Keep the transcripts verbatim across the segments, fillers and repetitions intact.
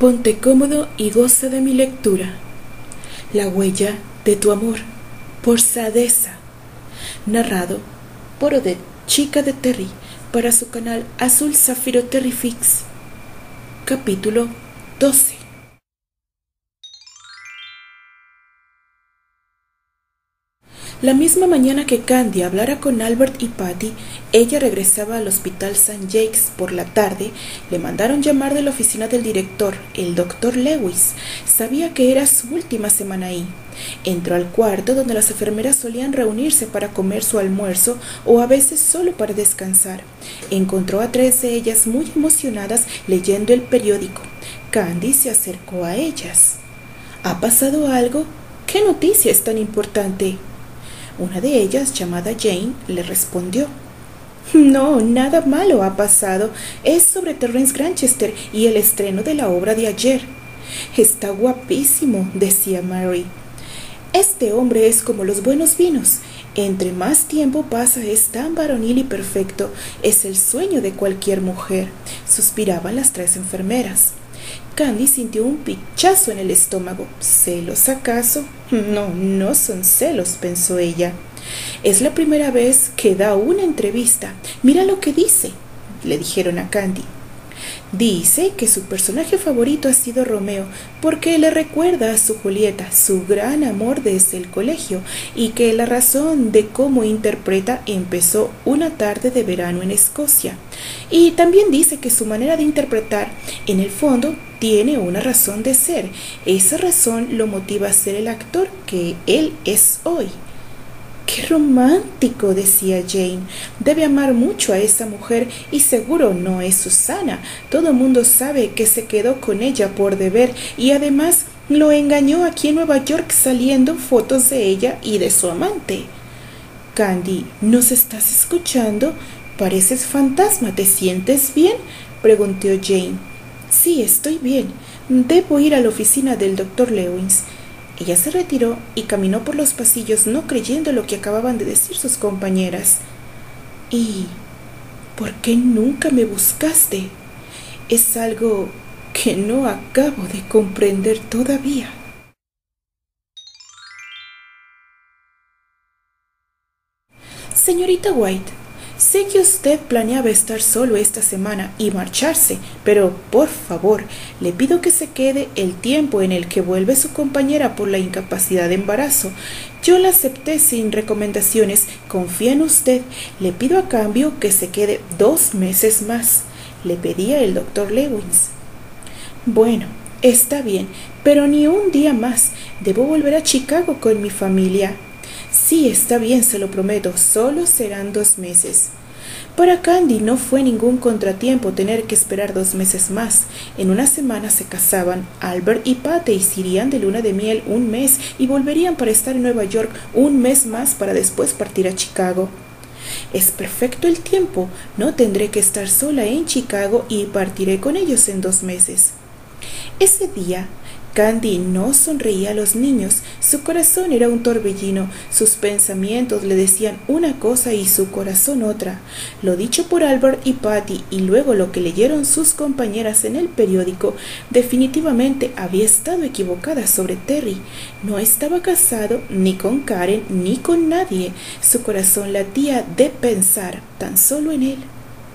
Ponte cómodo y goza de mi lectura. La huella de tu amor, por Sadessa. Narrado por Odette, chica de Terry, para su canal Azul Zafiro Terrifix. Capítulo doce. La misma mañana que Candy hablara con Albert y Patty, ella regresaba al hospital Saint Jacques. Por la tarde, le mandaron llamar de la oficina del director, el doctor Lewis. Sabía que era su última semana ahí. Entró al cuarto donde las enfermeras solían reunirse para comer su almuerzo o a veces solo para descansar. Encontró a tres de ellas muy emocionadas leyendo el periódico. Candy se acercó a ellas. ¿Ha pasado algo? ¿Qué noticia es tan importante? Una de ellas, llamada Jane, le respondió: No, nada malo ha pasado. Es sobre Terence Granchester y el estreno de la obra de ayer. Está guapísimo, decía Mary. Este hombre es como los buenos vinos. Entre más tiempo pasa es tan varonil y perfecto. Es el sueño de cualquier mujer, suspiraban las tres enfermeras. Candy sintió un pinchazo en el estómago. ¿Celos acaso? No, no son celos, pensó ella. Es la primera vez que da una entrevista. Mira lo que dice, le dijeron a Candy. Dice que su personaje favorito ha sido Romeo porque le recuerda a su Julieta, su gran amor desde el colegio, y que la razón de cómo interpreta empezó una tarde de verano en Escocia. Y también dice que su manera de interpretar, en el fondo, tiene una razón de ser. Esa razón lo motiva a ser el actor que él es hoy. ¡Qué romántico!, decía Jane. Debe amar mucho a esa mujer y seguro no es Susana. Todo mundo sabe que se quedó con ella por deber y además lo engañó aquí en Nueva York saliendo fotos de ella y de su amante. Candy, ¿nos estás escuchando? Pareces fantasma. ¿Te sientes bien?, preguntó Jane. Sí, estoy bien. Debo ir a la oficina del doctor Lewis. Ella se retiró y caminó por los pasillos no creyendo lo que acababan de decir sus compañeras. ¿Y por qué nunca me buscaste? Es algo que no acabo de comprender todavía. Señorita White, sé que usted planeaba estar solo esta semana y marcharse, pero por favor, le pido que se quede el tiempo en el que vuelve su compañera por la incapacidad de embarazo. Yo la acepté sin recomendaciones, confía en usted. Le pido a cambio que se quede dos meses más, le pedía el doctor Lewis. Bueno, está bien, pero ni un día más. Debo volver a Chicago con mi familia. Sí, está bien, se lo prometo, solo serán dos meses. Para Candy no fue ningún contratiempo tener que esperar dos meses más. En una semana se casaban. Albert y Patty se irían de luna de miel un mes y volverían para estar en Nueva York un mes más para después partir a Chicago. Es perfecto el tiempo. No tendré que estar sola en Chicago y partiré con ellos en dos meses. Ese día, Candy no sonreía a los niños. Su corazón era un torbellino. Sus pensamientos le decían una cosa y su corazón otra. Lo dicho por Albert y Patty y luego lo que leyeron sus compañeras en el periódico, definitivamente había estado equivocada sobre Terry. No estaba casado ni con Karen ni con nadie. Su corazón latía de pensar tan solo en él.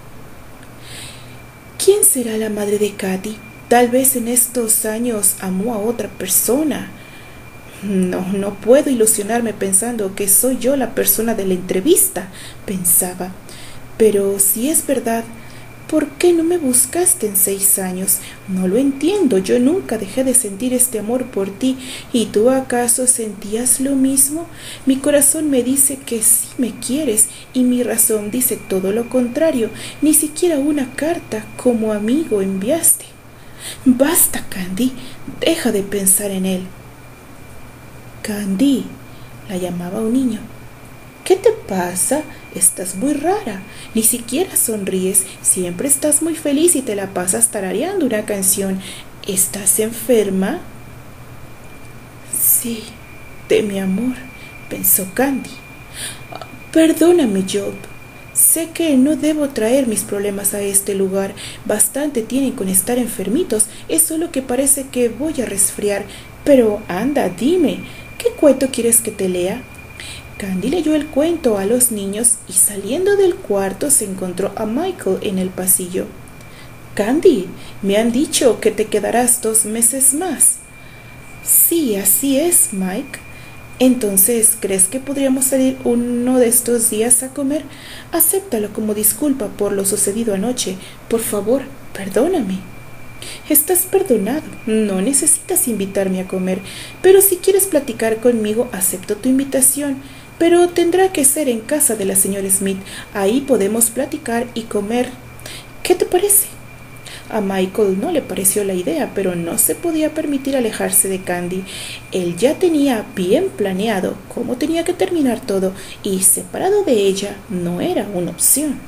¿Quién será la madre de Katy? Tal vez en estos años amó a otra persona. No, no puedo ilusionarme pensando que soy yo la persona de la entrevista, pensaba. Pero si es verdad, ¿por qué no me buscaste en seis años? No lo entiendo. Yo nunca dejé de sentir este amor por ti. ¿Y tú acaso sentías lo mismo? Mi corazón me dice que sí me quieres y mi razón dice todo lo contrario. Ni siquiera una carta como amigo enviaste. Basta, Candy, deja de pensar en él. Candy, la llamaba un niño. ¿Qué te pasa? Estás muy rara, ni siquiera sonríes, siempre estás muy feliz y te la pasas tarareando una canción. ¿Estás enferma? Sí, de mi amor, pensó Candy. Perdóname, Job. Sé que no debo traer mis problemas a este lugar. Bastante tienen con estar enfermitos. Es solo que parece que voy a resfriar. Pero anda, dime, ¿qué cuento quieres que te lea? Candy leyó el cuento a los niños y saliendo del cuarto se encontró a Michael en el pasillo. Candy, me han dicho que te quedarás dos meses más. Sí, así es, Mike. Entonces, ¿crees que podríamos salir uno de estos días a comer? Acéptalo como disculpa por lo sucedido anoche. Por favor, perdóname. Estás perdonado. No necesitas invitarme a comer, pero si quieres platicar conmigo, acepto tu invitación. Pero tendrá que ser en casa de la señora Smith. Ahí podemos platicar y comer. ¿Qué te parece? A Michael no le pareció la idea, pero no se podía permitir alejarse de Candy. Él ya tenía bien planeado cómo tenía que terminar todo, y separado de ella no era una opción.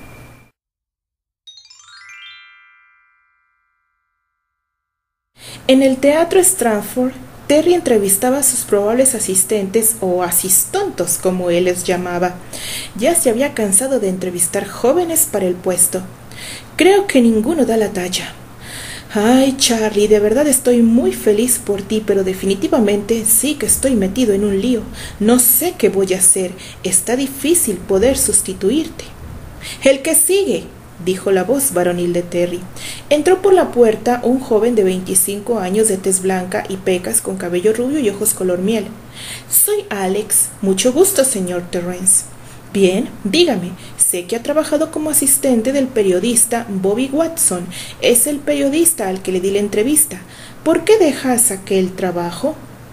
En el Teatro Stratford, Terry entrevistaba a sus probables asistentes o asistontos, como él les llamaba. Ya se había cansado de entrevistar jóvenes para el puesto. Creo que ninguno da la talla. Ay, Charlie, de verdad estoy muy feliz por ti, pero definitivamente sí que estoy metido en un lío. No sé qué voy a hacer. Está difícil poder sustituirte. El que sigue, dijo la voz varonil de Terry. Entró por la puerta un joven de veinticinco años de tez blanca y pecas con cabello rubio y ojos color miel. Soy Alex. Mucho gusto, señor Terrence. Bien, dígame, sé que ha trabajado como asistente del periodista Bobby Watson. Es el periodista al que le di la entrevista. ¿Por qué dejas aquel trabajo?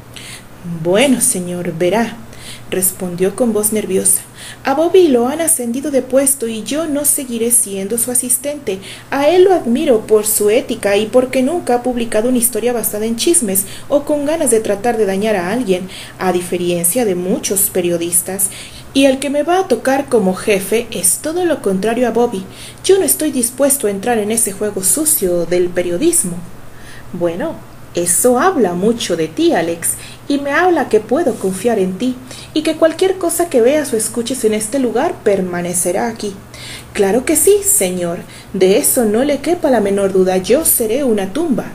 Bueno, señor, verá, respondió con voz nerviosa. A Bobby lo han ascendido de puesto y yo no seguiré siendo su asistente. A él lo admiro por su ética y porque nunca ha publicado una historia basada en chismes o con ganas de tratar de dañar a alguien, a diferencia de muchos periodistas. Y el que me va a tocar como jefe es todo lo contrario a Bobby. Yo no estoy dispuesto a entrar en ese juego sucio del periodismo. Bueno, eso habla mucho de ti, Alex, y me habla que puedo confiar en ti, y que cualquier cosa que veas o escuches en este lugar permanecerá aquí. Claro que sí, señor, de eso no le quepa la menor duda, yo seré una tumba.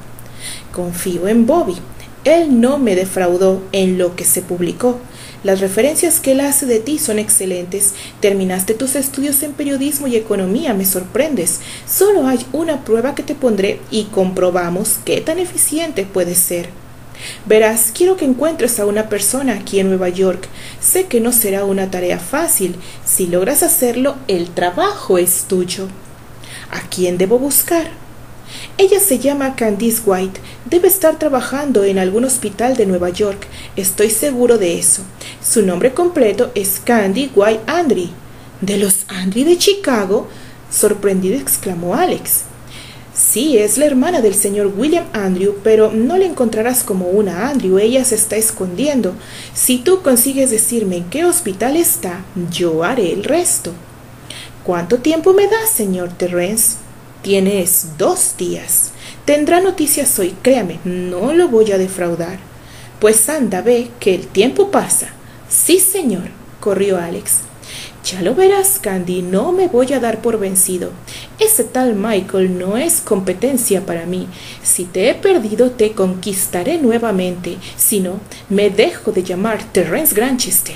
Confío en Bobby. Él no me defraudó en lo que se publicó. Las referencias que él hace de ti son excelentes. Terminaste tus estudios en periodismo y economía, me sorprendes. Solo hay una prueba que te pondré y comprobamos qué tan eficiente puedes ser. Verás, quiero que encuentres a una persona aquí en Nueva York. Sé que no será una tarea fácil. Si logras hacerlo, el trabajo es tuyo. ¿A quién debo buscar? Ella se llama Candice White. Debe estar trabajando en algún hospital de Nueva York. Estoy seguro de eso. Su nombre completo es Candy White Andry. ¿De los Andry de Chicago? Sorprendido exclamó Alex. Sí, es la hermana del señor William Andrew, pero no la encontrarás como una Andrew. Ella se está escondiendo. Si tú consigues decirme en qué hospital está, yo haré el resto. ¿Cuánto tiempo me da, señor Terrence? Tienes dos días. Tendrá noticias hoy, créame, no lo voy a defraudar. Pues anda, ve, que el tiempo pasa. Sí, señor, corrió Alex. Ya lo verás, Candy, no me voy a dar por vencido. Ese tal Michael no es competencia para mí. Si te he perdido, te conquistaré nuevamente. Si no, me dejo de llamar Terrence Granchester.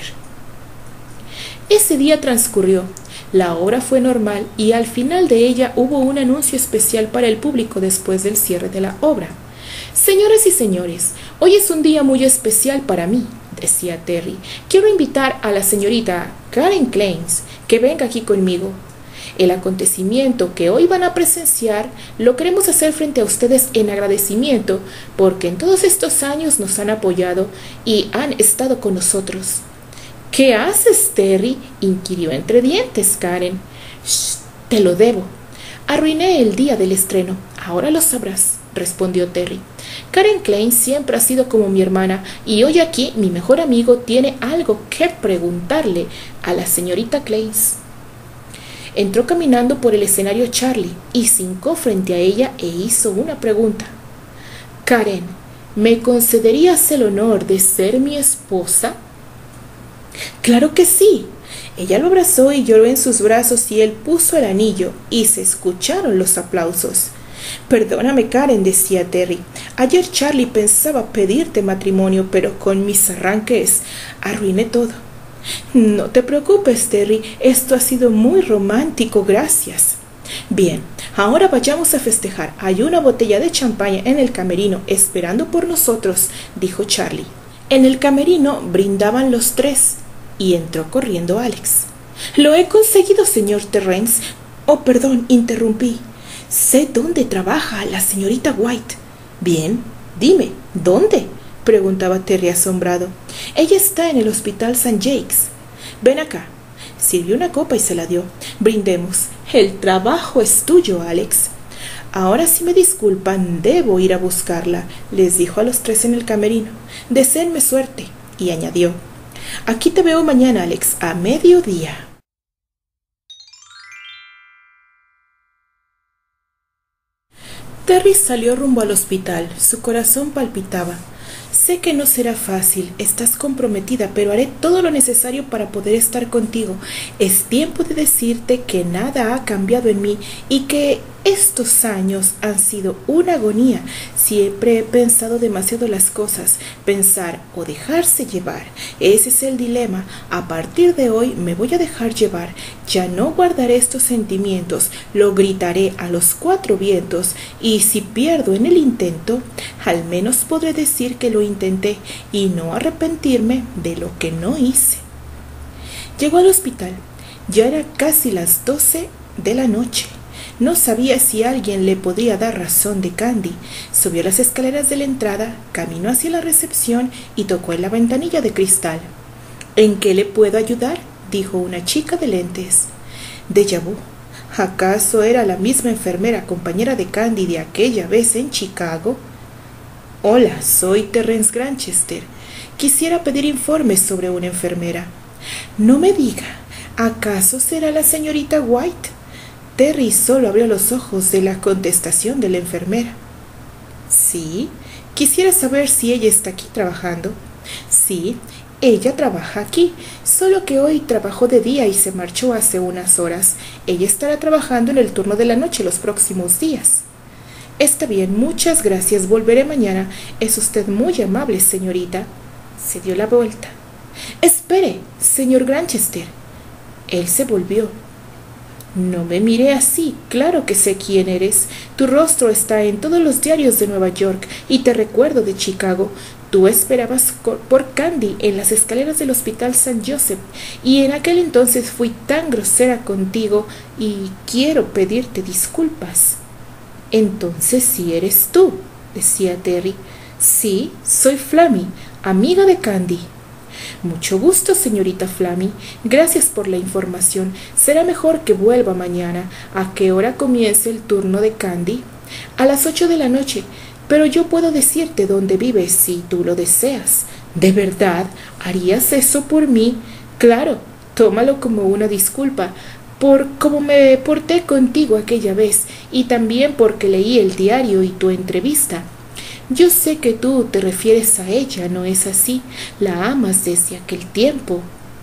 Ese día transcurrió. La obra fue normal y al final de ella hubo un anuncio especial para el público después del cierre de la obra. Señoras y señores, hoy es un día muy especial para mí, decía Terry. Quiero invitar a la señorita Karen Kleins que venga aquí conmigo. El acontecimiento que hoy van a presenciar lo queremos hacer frente a ustedes en agradecimiento porque en todos estos años nos han apoyado y han estado con nosotros. ¿Qué haces, Terry?, inquirió entre dientes Karen. Shh, te lo debo. Arruiné el día del estreno. Ahora lo sabrás, respondió Terry. Karen Klein siempre ha sido como mi hermana y hoy aquí mi mejor amigo tiene algo que preguntarle a la señorita Kleins. Entró caminando por el escenario Charlie y se hincó frente a ella e hizo una pregunta. Karen, ¿me concederías el honor de ser mi esposa? Claro que sí, Ella lo abrazó y lloró en sus brazos y él puso el anillo y se escucharon los aplausos. Perdóname, Karen, decía Terry. Ayer Charlie pensaba pedirte matrimonio, pero con mis arranques arruiné todo. No te preocupes, Terry, esto ha sido muy romántico, gracias. Bien, ahora vayamos a festejar. Hay una botella de champaña en el camerino esperando por nosotros, dijo Charlie. En el camerino brindaban los tres y entró corriendo Alex. Lo he conseguido, señor Terrence. Oh, perdón, interrumpí. Sé dónde trabaja la señorita White. Bien, dime, ¿dónde? Preguntaba Terry asombrado. Ella está en el hospital Saint Jacques. Ven acá. Sirvió una copa y se la dio. Brindemos. El trabajo es tuyo, Alex. Ahora, si me disculpan, debo ir a buscarla, les dijo a los tres en el camerino. Deseenme suerte. Y añadió, aquí te veo mañana, Alex, a mediodía. Terry salió rumbo al hospital. Su corazón palpitaba. Sé que no será fácil, estás comprometida, pero haré todo lo necesario para poder estar contigo. Es tiempo de decirte que nada ha cambiado en mí y que estos años han sido una agonía. Siempre he pensado demasiado las cosas, pensar o dejarse llevar. Ese es el dilema. A partir de hoy me voy a dejar llevar. Ya no guardaré estos sentimientos, lo gritaré a los cuatro vientos y si pierdo en el intento, al menos podré decir que lo intenté y no arrepentirme de lo que no hice. Llegó al hospital. Ya era casi las doce de la noche. No sabía si alguien le podría dar razón de Candy. Subió las escaleras de la entrada, caminó hacia la recepción y tocó en la ventanilla de cristal. ¿En qué le puedo ayudar?, dijo una chica de lentes. Déjà vu. ¿Acaso era la misma enfermera compañera de Candy de aquella vez en Chicago? Hola, soy Terrence Granchester. Quisiera pedir informes sobre una enfermera. No me diga, ¿acaso será la señorita White? Terry solo abrió los ojos de la contestación de la enfermera. Sí, quisiera saber si ella está aquí trabajando. Sí, ella trabaja aquí, solo que hoy trabajó de día y se marchó hace unas horas. Ella estará trabajando en el turno de la noche los próximos días. Está bien, muchas gracias, volveré mañana. Es usted muy amable, señorita. Se dio la vuelta. Espere, señor Granchester. Él se volvió. No me mire así, claro que sé quién eres. Tu rostro está en todos los diarios de Nueva York y te recuerdo de Chicago. Tú esperabas por Candy en las escaleras del hospital Saint Joseph y en aquel entonces fui tan grosera contigo y quiero pedirte disculpas. Entonces sí eres tú, decía Terry. Sí, soy Flammy, amiga de Candy. Mucho gusto, señorita Flammy. Gracias por la información. Será mejor que vuelva mañana. ¿A qué hora comienza el turno de Candy? A las ocho de la noche. Pero yo puedo decirte dónde vives si tú lo deseas. ¿De verdad harías eso por mí? Claro, tómalo como una disculpa por cómo me porté contigo aquella vez y también porque leí el diario y tu entrevista. Yo sé que tú te refieres a ella, ¿no es así? La amas desde aquel tiempo.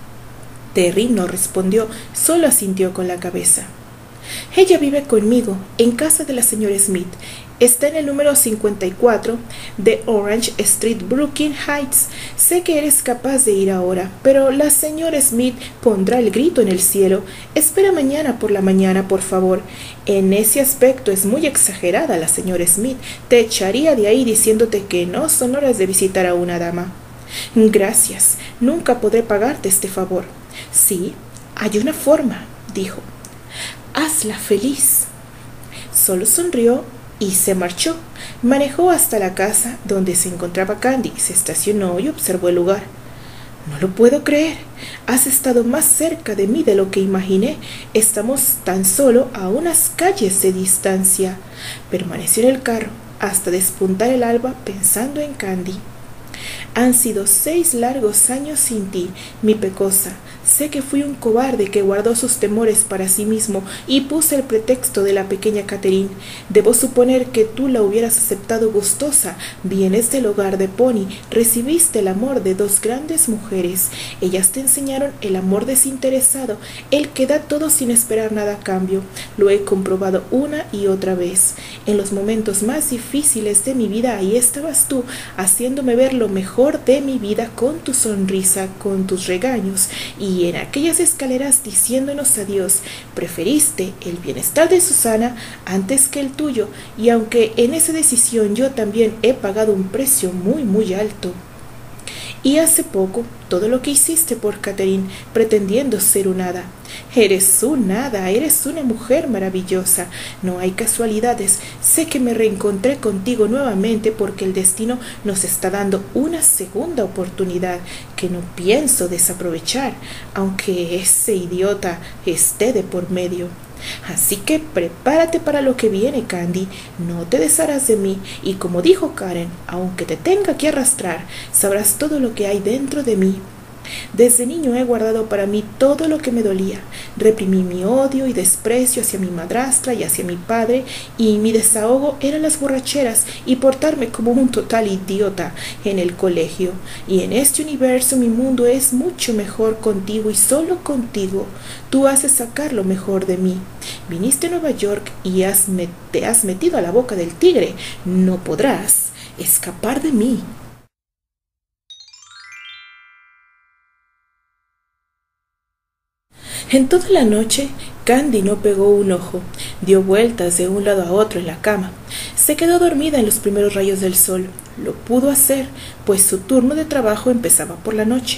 Terry no respondió, solo asintió con la cabeza. Ella vive conmigo, en casa de la señora Smith. Está en el número cincuenta y cuatro de Orange Street, Brooklyn Heights. Sé que eres capaz de ir ahora, pero la señora Smith pondrá el grito en el cielo. Espera mañana por la mañana, por favor. En ese aspecto es muy exagerada la señora Smith. Te echaría de ahí diciéndote que no son horas de visitar a una dama. Gracias. Nunca podré pagarte este favor. Sí, hay una forma, dijo. Hazla feliz. Solo sonrió y se marchó. Manejó hasta la casa donde se encontraba Candy, se estacionó y observó el lugar. No lo puedo creer. Has estado más cerca de mí de lo que imaginé. Estamos tan solo a unas calles de distancia. Permaneció en el carro hasta despuntar el alba pensando en Candy. Han sido seis largos años sin ti, mi pecosa. Sé que fui un cobarde que guardó sus temores para sí mismo y puse el pretexto de la pequeña Catherine. Debo suponer que tú la hubieras aceptado gustosa. Vienes del hogar de Pony, recibiste el amor de dos grandes mujeres. Ellas te enseñaron el amor desinteresado, el que da todo sin esperar nada a cambio. Lo he comprobado una y otra vez. En los momentos más difíciles de mi vida, ahí estabas tú, haciéndome ver lo mejor de mi vida con tu sonrisa, con tus regaños, y en aquellas escaleras diciéndonos adiós. Preferiste el bienestar de Susana antes que el tuyo, y aunque en esa decisión yo también he pagado un precio muy muy alto. Y hace poco, todo lo que hiciste por Catherine, pretendiendo ser un hada. Eres un hada, eres una mujer maravillosa. No hay casualidades. Sé que me reencontré contigo nuevamente porque el destino nos está dando una segunda oportunidad que no pienso desaprovechar, aunque ese idiota esté de por medio. Así que prepárate para lo que viene, Candy. No te desharás de mí, y como dijo Karen, aunque te tenga que arrastrar, sabrás todo lo que hay dentro de mí. Desde niño he guardado para mí todo lo que me dolía. Reprimí mi odio y desprecio hacia mi madrastra y hacia mi padre, y mi desahogo eran las borracheras y portarme como un total idiota en el colegio. Y en este universo mi mundo es mucho mejor contigo y solo contigo. Tú haces sacar lo mejor de mí. Viniste a Nueva York y has te has metido a la boca del tigre. No podrás escapar de mí. En toda la noche, Candy no pegó un ojo, dio vueltas de un lado a otro en la cama. Se quedó dormida en los primeros rayos del sol. Lo pudo hacer, pues su turno de trabajo empezaba por la noche.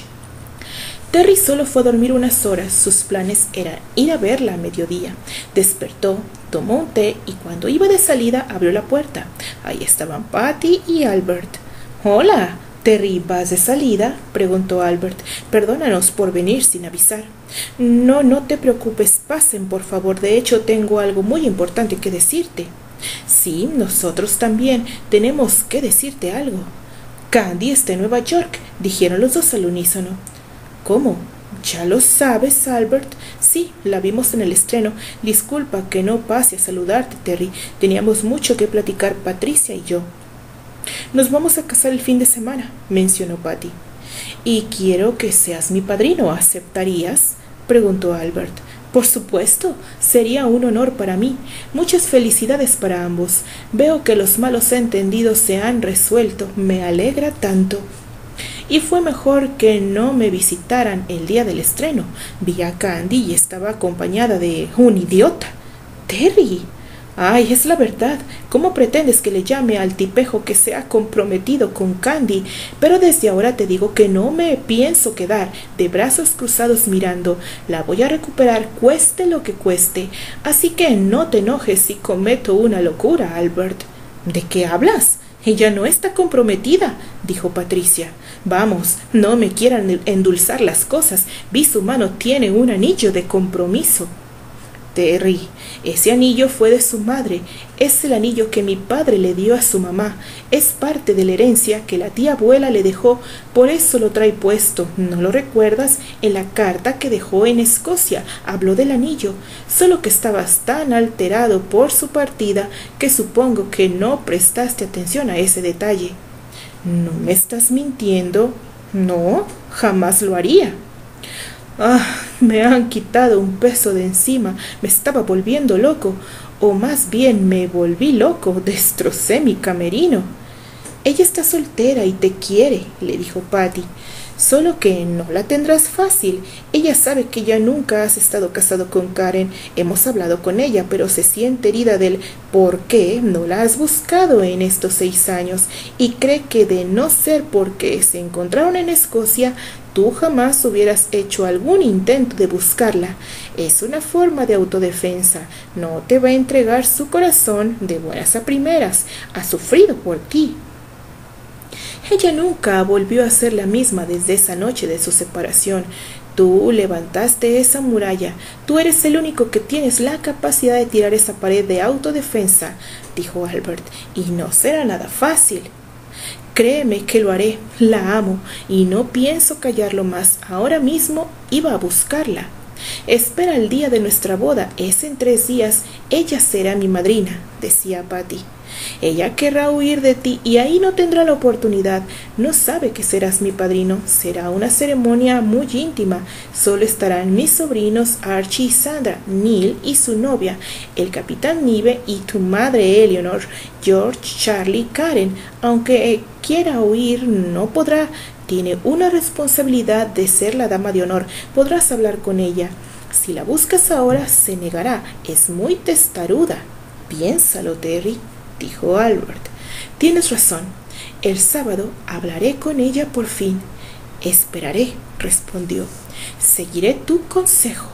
Terry solo fue a dormir unas horas. Sus planes eran ir a verla a mediodía. Despertó, tomó un té y cuando iba de salida abrió la puerta. Ahí estaban Patty y Albert. «Hola, Terry, ¿vas de salida?», preguntó Albert. «Perdónanos por venir sin avisar». «No, no te preocupes, pasen, por favor. De hecho, tengo algo muy importante que decirte». «Sí, nosotros también tenemos que decirte algo». «Candy está en Nueva York», dijeron los dos al unísono. «¿Cómo? ¿Ya lo sabes, Albert?» «Sí, la vimos en el estreno. Disculpa que no pase a saludarte, Terry. Teníamos mucho que platicar Patricia y yo». «Nos vamos a casar el fin de semana», mencionó Patty. «Y quiero que seas mi padrino. ¿Aceptarías?», preguntó Albert. «Por supuesto, sería un honor para mí. Muchas felicidades para ambos. Veo que los malos entendidos se han resuelto. Me alegra tanto». Y fue mejor que no me visitaran el día del estreno. Vi a Candy y estaba acompañada de un idiota. «Terry». «Ay, es la verdad. ¿Cómo pretendes que le llame al tipejo que se ha comprometido con Candy? Pero desde ahora te digo que no me pienso quedar de brazos cruzados mirando. La voy a recuperar cueste lo que cueste. Así que no te enojes si cometo una locura, Albert». «¿De qué hablas? Ella no está comprometida», dijo Patricia. «Vamos, no me quieran endulzar las cosas. Vi su mano tiene un anillo de compromiso». «Terry, ese anillo fue de su madre. Es el anillo que mi padre le dio a su mamá. Es parte de la herencia que la tía abuela le dejó. Por eso lo trae puesto. ¿No lo recuerdas? En la carta que dejó en Escocia habló del anillo. Solo que estabas tan alterado por su partida que supongo que no prestaste atención a ese detalle». «¿No me estás mintiendo?» «No, jamás lo haría». «Ah, me han quitado un peso de encima. Me estaba volviendo loco. O más bien me volví loco. Destrocé mi camerino». «Ella está soltera y te quiere», le dijo Patty. «Solo que no la tendrás fácil. Ella sabe que ya nunca has estado casado con Karen. Hemos hablado con ella, pero se siente herida del por qué no la has buscado en estos seis años y cree que de no ser porque se encontraron en Escocia, tú jamás hubieras hecho algún intento de buscarla. Es una forma de autodefensa. No te va a entregar su corazón de buenas a primeras. Ha sufrido por ti». Ella nunca volvió a ser la misma desde esa noche de su separación. Tú levantaste esa muralla. Tú eres el único que tienes la capacidad de tirar esa pared de autodefensa, dijo Albert, y no será nada fácil. Créeme que lo haré, la amo, y no pienso callarlo más. Ahora mismo iba a buscarla. Espera el día de nuestra boda, es en tres días, ella será mi madrina, decía Patty. Ella querrá huir de ti y ahí no tendrá la oportunidad. No sabe que serás mi padrino. Será una ceremonia muy íntima. Solo estarán mis sobrinos Archie y Sandra, Neil y su novia, el capitán Nive y tu madre Eleanor, George, Charlie, Karen. Aunque quiera huir, no podrá. Tiene una responsabilidad de ser la dama de honor. Podrás hablar con ella. Si la buscas ahora, se negará. Es muy testaruda. Piénsalo, Terry, dijo Albert. Tienes razón. El sábado hablaré con ella por fin. Esperaré, respondió. Seguiré tu consejo.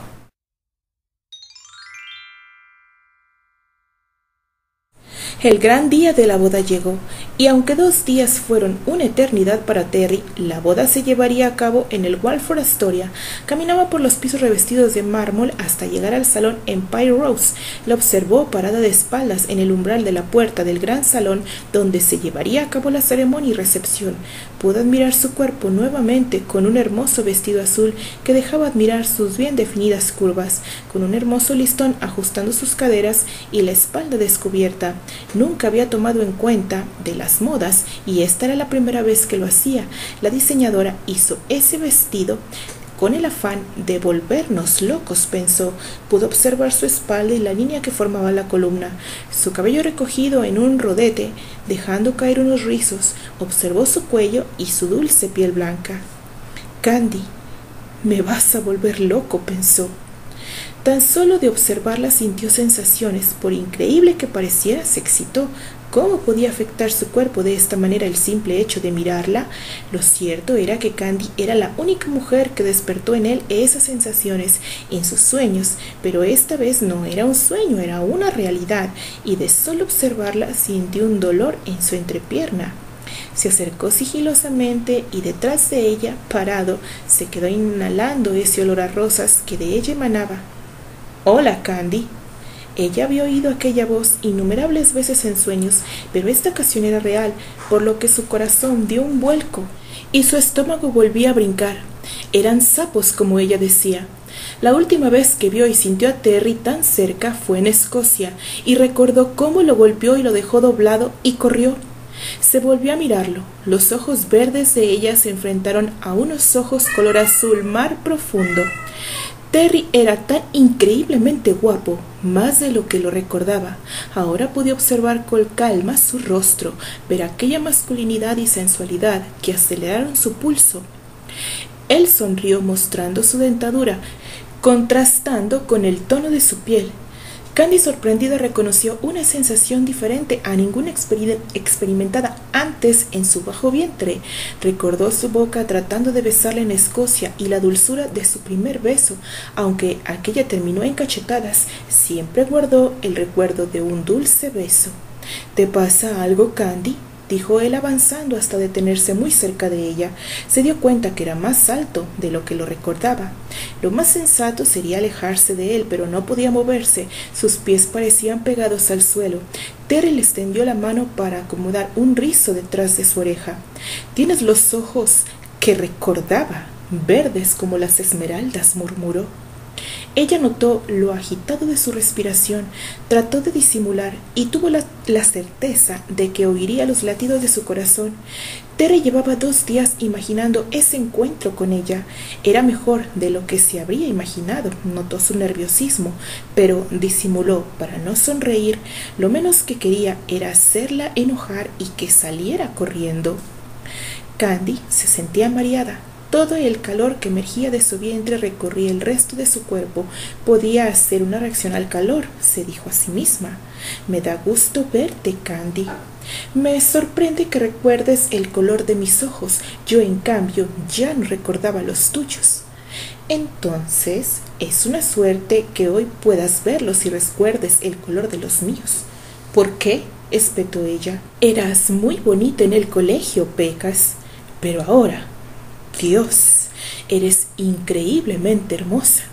El gran día de la boda llegó, y aunque dos días fueron una eternidad para Terry, la boda se llevaría a cabo en el Walford Astoria. Caminaba por los pisos revestidos de mármol hasta llegar al salón Empire Rose. La observó parada de espaldas en el umbral de la puerta del gran salón donde se llevaría a cabo la ceremonia y recepción. Pudo admirar su cuerpo nuevamente con un hermoso vestido azul que dejaba admirar sus bien definidas curvas, con un hermoso listón ajustando sus caderas y la espalda descubierta. Nunca había tomado en cuenta de las modas y esta era la primera vez que lo hacía. La diseñadora hizo ese vestido con el afán de volvernos locos, pensó. Pudo observar su espalda y la línea que formaba la columna, su cabello recogido en un rodete, dejando caer unos rizos. Observó su cuello y su dulce piel blanca. Candy, me vas a volver loco, pensó. Tan solo de observarla sintió sensaciones. Por increíble que pareciera, se excitó. ¿Cómo podía afectar su cuerpo de esta manera el simple hecho de mirarla? Lo cierto era que Candy era la única mujer que despertó en él esas sensaciones en sus sueños, pero esta vez no era un sueño, era una realidad, y de solo observarla sintió un dolor en su entrepierna. Se acercó sigilosamente y detrás de ella, parado, se quedó inhalando ese olor a rosas que de ella emanaba. «Hola, Candy». Ella había oído aquella voz innumerables veces en sueños, pero esta ocasión era real, por lo que su corazón dio un vuelco y su estómago volvía a brincar. Eran sapos, como ella decía. La última vez que vio y sintió a Terry tan cerca fue en Escocia, y recordó cómo lo golpeó y lo dejó doblado y corrió. Se volvió a mirarlo. Los ojos verdes de ella se enfrentaron a unos ojos color azul mar profundo. Terry era tan increíblemente guapo, más de lo que lo recordaba. Ahora podía observar con calma su rostro, ver aquella masculinidad y sensualidad que aceleraron su pulso. Él sonrió mostrando su dentadura, contrastando con el tono de su piel. Candy, sorprendida, reconoció una sensación diferente a ninguna exper experimentada antes en su bajo vientre. Recordó su boca tratando de besarla en Escocia y la dulzura de su primer beso. Aunque aquella terminó en cachetadas, siempre guardó el recuerdo de un dulce beso. ¿Te pasa algo, Candy?, dijo él avanzando hasta detenerse muy cerca de ella. Se dio cuenta que era más alto de lo que lo recordaba. Lo más sensato sería alejarse de él, pero no podía moverse. Sus pies parecían pegados al suelo. Terry le extendió la mano para acomodar un rizo detrás de su oreja. «Tienes los ojos que recordaba, verdes como las esmeraldas», murmuró. Ella notó lo agitado de su respiración, trató de disimular y tuvo la, la certeza de que oiría los latidos de su corazón. Terry llevaba dos días imaginando ese encuentro con ella. Era mejor de lo que se habría imaginado. Notó su nerviosismo, pero disimuló para no sonreír. Lo menos que quería era hacerla enojar y que saliera corriendo. Candy se sentía mareada. Todo el calor que emergía de su vientre recorría el resto de su cuerpo. Podía hacer una reacción al calor, se dijo a sí misma. «Me da gusto verte, Candy. Me sorprende que recuerdes el color de mis ojos. Yo, en cambio, ya no recordaba los tuyos». «Entonces, es una suerte que hoy puedas verlos y recuerdes el color de los míos». «¿Por qué?», espetó ella. «Eras muy bonita en el colegio, Pecas, pero ahora... Dios, eres increíblemente hermosa».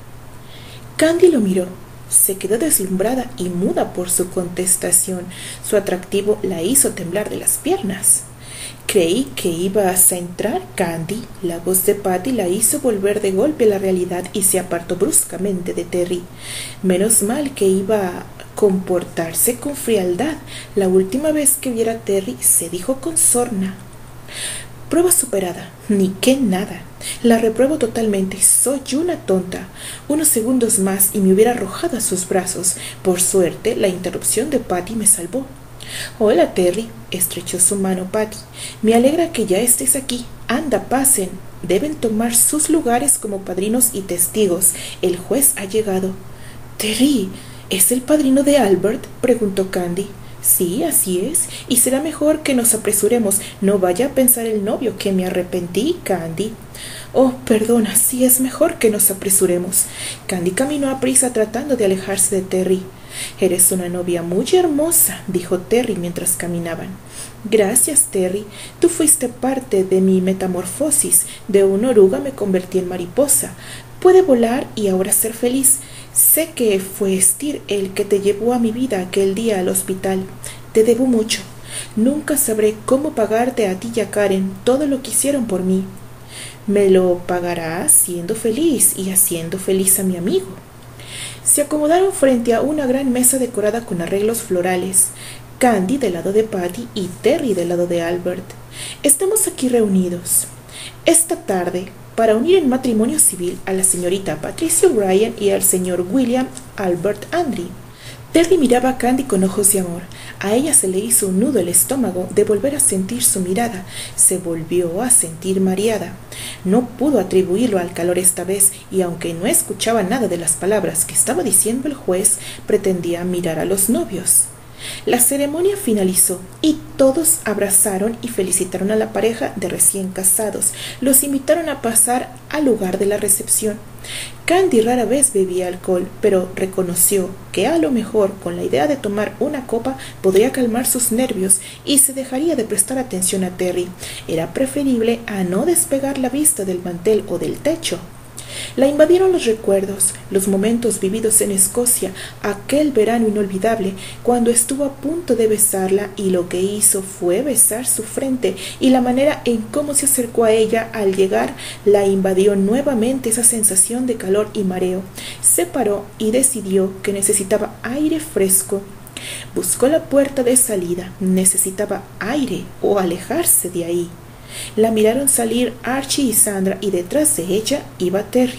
Candy lo miró. Se quedó deslumbrada y muda por su contestación. Su atractivo la hizo temblar de las piernas. Creí que ibas a entrar, Candy. La voz de Patty la hizo volver de golpe a la realidad y se apartó bruscamente de Terry. Menos mal que iba a comportarse con frialdad. La última vez que viera a Terry, se dijo con sorna. Prueba superada. Ni qué nada. La repruebo totalmente. Soy una tonta. Unos segundos más y me hubiera arrojado a sus brazos. Por suerte, la interrupción de Patty me salvó. Hola, Terry. Estrechó su mano Patty. Me alegra que ya estés aquí. Anda, pasen. Deben tomar sus lugares como padrinos y testigos. El juez ha llegado. Terry, ¿es el padrino de Albert?, preguntó Candy. Sí, así es, y será mejor que nos apresuremos. No vaya a pensar el novio que me arrepentí, Candy. Oh, perdona, sí es mejor que nos apresuremos. Candy caminó a prisa tratando de alejarse de Terry. Eres una novia muy hermosa, dijo Terry mientras caminaban. Gracias, Terry. Tú fuiste parte de mi metamorfosis. De una oruga me convertí en mariposa. Puede volar y ahora ser feliz. Sé que fue Steer el que te llevó a mi vida aquel día al hospital. Te debo mucho. Nunca sabré cómo pagarte a ti y a Karen todo lo que hicieron por mí. Me lo pagarás siendo feliz y haciendo feliz a mi amigo. Se acomodaron frente a una gran mesa decorada con arreglos florales. Candy del lado de Patty y Terry del lado de Albert. Estamos aquí reunidos esta tarde para unir en matrimonio civil a la señorita Patricia O'Brien y al señor William Albert Andry. Terry miraba a Candy con ojos de amor. A ella se le hizo un nudo el estómago de volver a sentir su mirada. Se volvió a sentir mareada. No pudo atribuirlo al calor esta vez, y aunque no escuchaba nada de las palabras que estaba diciendo el juez, pretendía mirar a los novios. La ceremonia finalizó y todos abrazaron y felicitaron a la pareja de recién casados. Los invitaron a pasar al lugar de la recepción. Candy rara vez bebía alcohol, pero reconoció que a lo mejor con la idea de tomar una copa podría calmar sus nervios y se dejaría de prestar atención a Terry. Era preferible a no despegar la vista del mantel o del techo. La invadieron los recuerdos, los momentos vividos en Escocia, aquel verano inolvidable, cuando estuvo a punto de besarla y lo que hizo fue besar su frente, y la manera en cómo se acercó a ella al llegar la invadió nuevamente esa sensación de calor y mareo. Se paró y decidió que necesitaba aire fresco. Buscó la puerta de salida, necesitaba aire o alejarse de ahí. La miraron salir Archie y Sandra y detrás de ella iba Terry.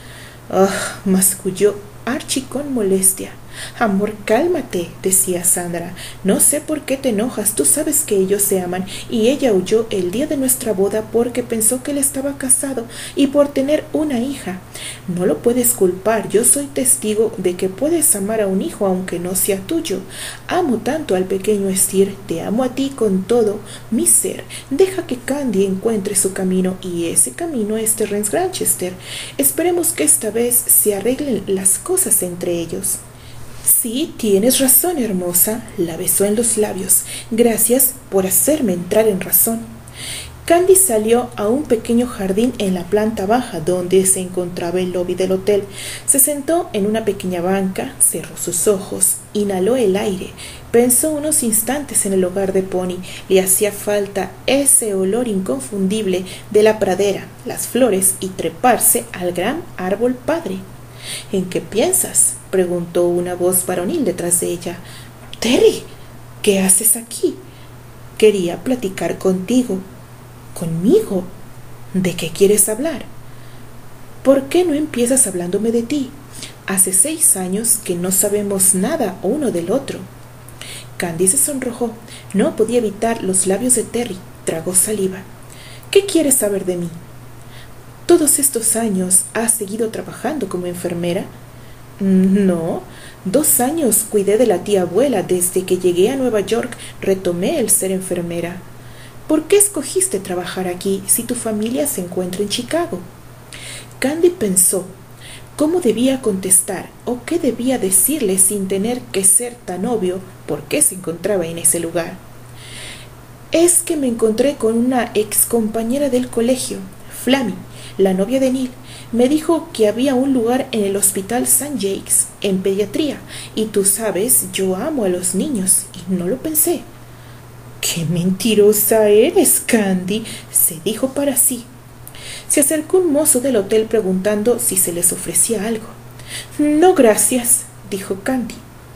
«Ah», masculló Archie con molestia. «Amor, cálmate», decía Sandra. «No sé por qué te enojas, tú sabes que ellos se aman, y ella huyó el día de nuestra boda porque pensó que él estaba casado y por tener una hija. No lo puedes culpar, yo soy testigo de que puedes amar a un hijo aunque no sea tuyo. Amo tanto al pequeño Steer, te amo a ti con todo mi ser. Deja que Candy encuentre su camino, y ese camino es Terrence Granchester. Esperemos que esta vez se arreglen las cosas entre ellos». «Sí, tienes razón, hermosa», la besó en los labios. «Gracias por hacerme entrar en razón». Candy salió a un pequeño jardín en la planta baja donde se encontraba el lobby del hotel. Se sentó en una pequeña banca, cerró sus ojos, inhaló el aire, pensó unos instantes en el hogar de Pony. Le hacía falta ese olor inconfundible de la pradera, las flores y treparse al gran árbol padre. «¿En qué piensas?», preguntó una voz varonil detrás de ella. «Terry, ¿qué haces aquí?». «Quería platicar contigo». «¿Conmigo? ¿De qué quieres hablar?». «¿Por qué no empiezas hablándome de ti? Hace seis años que no sabemos nada uno del otro». Candy se sonrojó. No podía evitar los labios de Terry. Tragó saliva. «¿Qué quieres saber de mí?». «¿Todos estos años has seguido trabajando como enfermera?». «No, dos años cuidé de la tía abuela. Desde que llegué a Nueva York retomé el ser enfermera». «¿Por qué escogiste trabajar aquí si tu familia se encuentra en Chicago?». Candy pensó cómo debía contestar o qué debía decirle sin tener que ser tan obvio por qué se encontraba en ese lugar. «Es que me encontré con una ex compañera del colegio, Flammy, la novia de Neil. Me dijo que había un lugar en el hospital Saint Jake's en pediatría, y tú sabes, yo amo a los niños y no lo pensé». «¡Qué mentirosa eres, Candy!», se dijo para sí. Se acercó un mozo del hotel preguntando si se les ofrecía algo. «No, gracias», dijo Candy.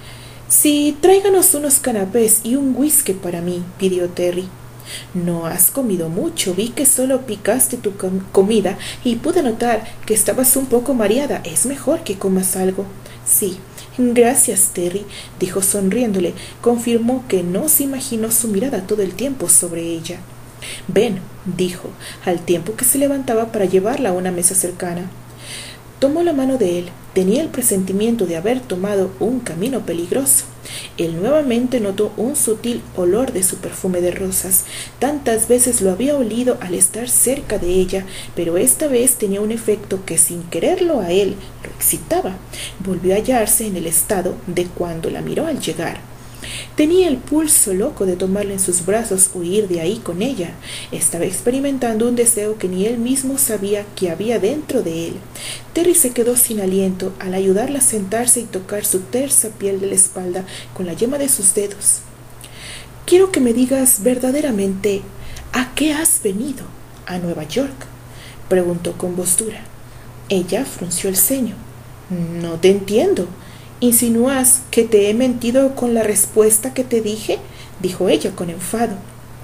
«Sí, tráiganos unos canapés y un whisky para mí», pidió Terry. «No has comido mucho, vi que solo picaste tu com comida y pude notar que estabas un poco mareada. Es mejor que comas algo». «Sí, gracias, Terry», dijo sonriéndole. Confirmó que no se imaginó su mirada todo el tiempo sobre ella. «Ven», dijo, al tiempo que se levantaba para llevarla a una mesa cercana. Tomó la mano de él. Tenía el presentimiento de haber tomado un camino peligroso. Él nuevamente notó un sutil olor de su perfume de rosas. Tantas veces lo había olido al estar cerca de ella, pero esta vez tenía un efecto que sin quererlo a él lo excitaba. Volvió a hallarse en el estado de cuando la miró al llegar. Tenía el pulso loco de tomarla en sus brazos, huir de ahí con ella. Estaba experimentando un deseo que ni él mismo sabía que había dentro de él. Terry se quedó sin aliento al ayudarla a sentarse y tocar su tersa piel de la espalda con la yema de sus dedos. «Quiero que me digas verdaderamente, ¿a qué has venido? ¿A Nueva York?», preguntó con voz dura. Ella frunció el ceño. «No te entiendo. ¿Insinúas que te he mentido con la respuesta que te dije?», dijo ella con enfado.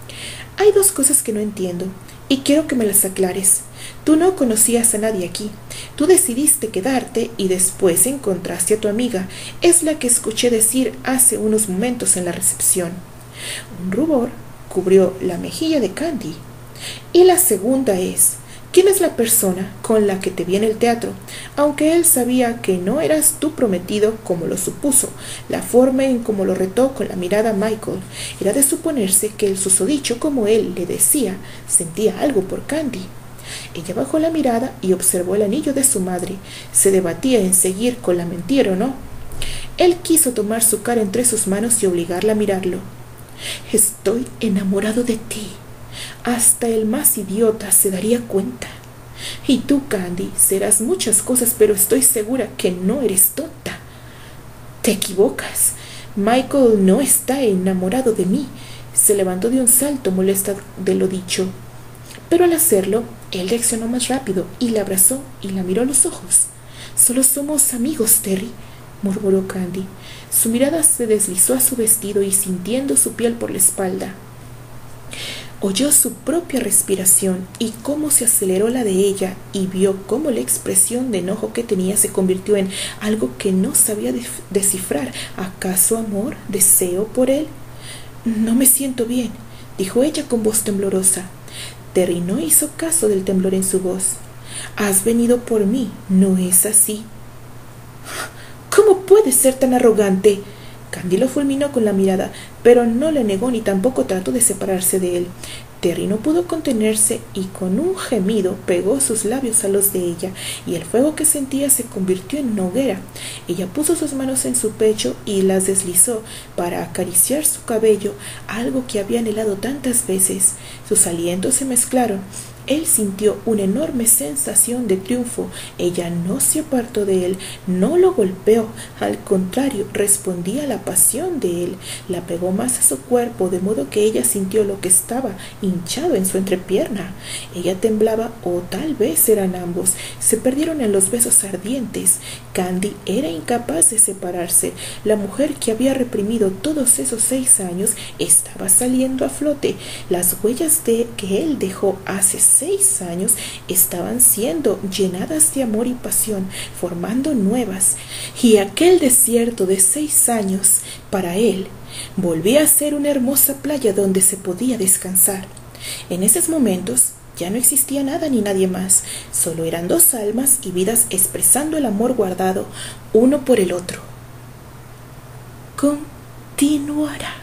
«Hay dos cosas que no entiendo, y quiero que me las aclares. Tú no conocías a nadie aquí. Tú decidiste quedarte y después encontraste a tu amiga. Es la que escuché decir hace unos momentos en la recepción». Un rubor cubrió la mejilla de Candy. «Y la segunda es, ¿quién es la persona con la que te vi en el teatro?». Aunque él sabía que no eras tu prometido como lo supuso, la forma en cómo lo retó con la mirada Michael, era de suponerse que el susodicho, como él le decía, sentía algo por Candy. Ella bajó la mirada y observó el anillo de su madre. Se debatía en seguir con la mentira o no. Él quiso tomar su cara entre sus manos y obligarla a mirarlo. «Estoy enamorado de ti. Hasta el más idiota se daría cuenta. Y tú, Candy, serás muchas cosas, pero estoy segura que no eres tonta. Te equivocas. Michael no está enamorado de mí». Se levantó de un salto molesta de lo dicho. Pero al hacerlo, él reaccionó más rápido y la abrazó y la miró a los ojos. «Solo somos amigos, Terry», murmuró Candy. Su mirada se deslizó a su vestido y sintiendo su piel por la espalda, oyó su propia respiración y cómo se aceleró la de ella, y vio cómo la expresión de enojo que tenía se convirtió en algo que no sabía descifrar. ¿Acaso amor? ¿Deseo por él? «No me siento bien», dijo ella con voz temblorosa. Terry no hizo caso del temblor en su voz. «Has venido por mí, ¿no es así?». «¿Cómo puedes ser tan arrogante?». Candy lo fulminó con la mirada, pero no le negó ni tampoco trató de separarse de él. Terry no pudo contenerse y con un gemido pegó sus labios a los de ella, y el fuego que sentía se convirtió en una hoguera. Ella puso sus manos en su pecho y las deslizó para acariciar su cabello, algo que había anhelado tantas veces. Sus alientos se mezclaron. Él sintió una enorme sensación de triunfo. Ella no se apartó de él, no lo golpeó, al contrario, respondía a la pasión de él. La pegó más a su cuerpo, de modo que ella sintió lo que estaba hinchado en su entrepierna. Ella temblaba, o tal vez eran ambos. Se perdieron en los besos ardientes. Candy era incapaz de separarse. La mujer que había reprimido todos esos seis años estaba saliendo a flote. Las huellas de que él dejó hace seis años estaban siendo llenadas de amor y pasión, formando nuevas, y aquel desierto de seis años para él volvía a ser una hermosa playa donde se podía descansar. En esos momentos ya no existía nada ni nadie más, solo eran dos almas y vidas expresando el amor guardado uno por el otro. Continuará.